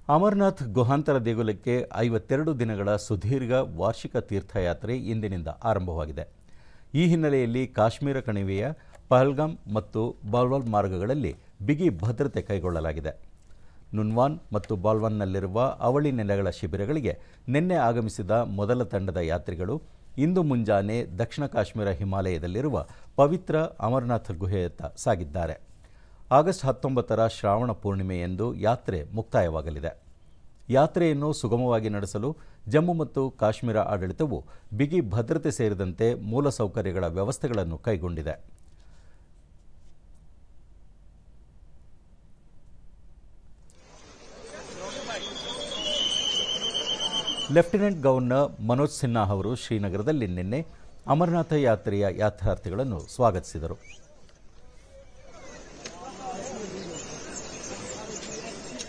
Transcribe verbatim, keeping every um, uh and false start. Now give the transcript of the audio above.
ಅಮರನಾಥ್ ಗುಹಾಂತರ ದೇಗುಲಕ್ಕೆ ಐವತ್ತೆರಡು ದಿನಗಳ ಸುದೀರ್ಘ ವಾರ್ಷಿಕ ತೀರ್ಥಯಾತ್ರೆ ಇಂದಿನಿಂದ ಆರಂಭವಾಗಿದೆ. ಈ ಹಿನ್ನೆಲೆಯಲ್ಲಿ ಕಾಶ್ಮೀರ ಕಣಿವೆಯ ಪಹಲ್ಗಾಮ್ ಮತ್ತು ಬಾಲ್ವಾಲ್ ಮಾರ್ಗಗಳಲ್ಲಿ ಬಿಗಿ ಭದ್ರತೆ ಕೈಗೊಳ್ಳಲಾಗಿದೆ. ನುನ್ವಾನ್ ಮತ್ತು ಬಾಲ್ವಾನ್ನಲ್ಲಿರುವ ಅವಳಿ ನೆಲೆಗಳ ಶಿಬಿರಗಳಿಗೆ ನಿನ್ನೆ ಆಗಮಿಸಿದ ಮೊದಲ ತಂಡದ ಯಾತ್ರಿಗಳು ಇಂದು ಮುಂಜಾನೆ ದಕ್ಷಿಣ ಕಾಶ್ಮೀರ ಹಿಮಾಲಯದಲ್ಲಿರುವ ಪವಿತ್ರ ಅಮರನಾಥ ಗುಹೆಯತ್ತ ಸಾಗಿದ್ದಾರೆ. ಆಗಸ್ಟ್ ಹತ್ತೊಂಬತ್ತರ ಶ್ರಾವಣ ಪೂರ್ಣಿಮೆಯಂದು ಯಾತ್ರೆ ಮುಕ್ತಾಯವಾಗಲಿದೆ. ಯಾತ್ರೆಯನ್ನು ಸುಗಮವಾಗಿ ನಡೆಸಲು ಜಮ್ಮು ಮತ್ತು ಕಾಶ್ಮೀರ ಆಡಳಿತವು ಬಿಗಿ ಭದ್ರತೆ ಸೇರಿದಂತೆ ಮೂಲಸೌಕರ್ಯಗಳ ವ್ಯವಸ್ಥೆಗಳನ್ನು ಕೈಗೊಂಡಿದೆ. ಲೆಫ್ಟಿನೆಂಟ್ ಗವರ್ನರ್ ಮನೋಜ್ ಸಿನ್ಹಾ ಅವರು ಶ್ರೀನಗರದಲ್ಲಿ ನಿನ್ನೆ ಅಮರನಾಥ ಯಾತ್ರೆಯ ಯಾತ್ರಾರ್ಥಿಗಳನ್ನು ಸ್ವಾಗತಿಸಿದರು.